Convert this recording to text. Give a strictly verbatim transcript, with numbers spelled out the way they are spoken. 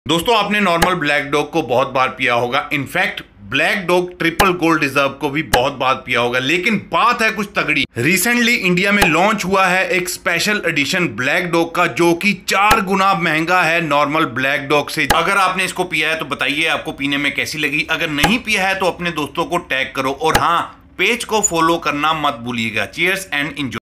दोस्तों आपने normal black dog को बहुत बार पिया होगा, in fact black dog triple gold reserve को भी बहुत बार पिया होगा, लेकिन बात है कुछ तगड़ी। रिसेंटली इंडिया में लॉन्च हुआ है एक स्पेशल एडिशन ब्लैक डॉग का, जो कि चार गुना महंगा है नॉर्मल ब्लैक डॉग से। अगर आपने इसको पिया है तो बताइए आपको पीने में कैसी लगी। अगर नहीं पिया है तो अपने दोस्तों को टैग करो और हाँ, पेज को फॉलो करना मत भूलिएगा। Cheers and enjoy.